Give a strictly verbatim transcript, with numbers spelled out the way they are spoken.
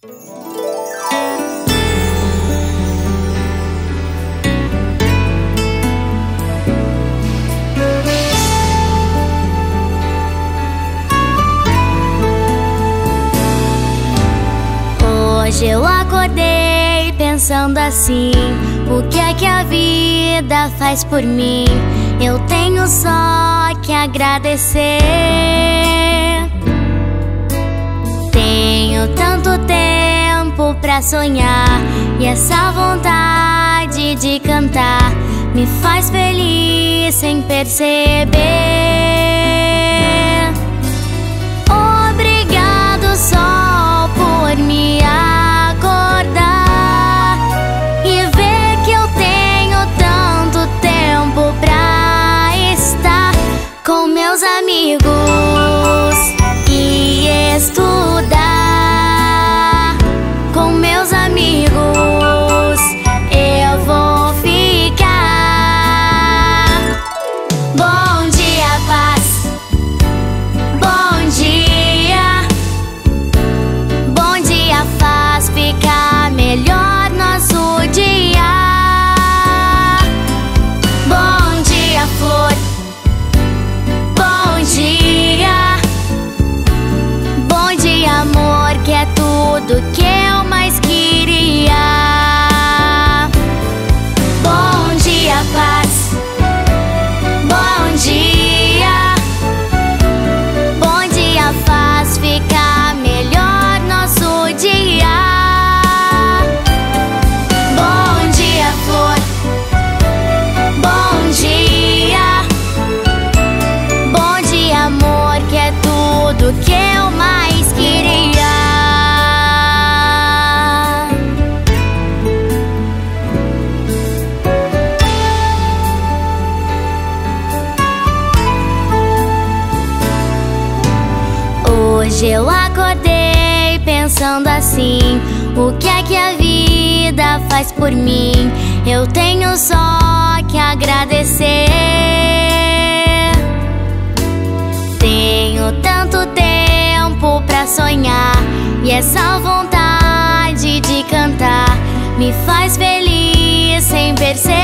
Hoje eu acordei pensando assim: o que é que a vida faz por mim? Eu tenho só que agradecer. Tenho tanto tempo pra sonhar, e essa vontade de cantar me faz feliz sem perceber. Obrigado, sol, por me acordar e ver que eu tenho tanto tempo pra estar com meus amigos e estudar. Com meus amigos eu vou ficar. Bom dia, paz. Bom dia. Bom dia faz ficar melhor nosso dia. Bom dia, flor. Bom dia. Bom dia, amor, que é tudo que eu mais queria. Bom dia, paz. Bom dia. Bom dia faz ficar melhor nosso dia. Bom dia, flor. Bom dia. Bom dia, amor, que é tudo que eu mais queria. Hoje eu acordei pensando assim: o que é que a vida faz por mim? Eu tenho só que agradecer. Tenho tanto tempo pra sonhar, e essa vontade de cantar me faz feliz sem perceber.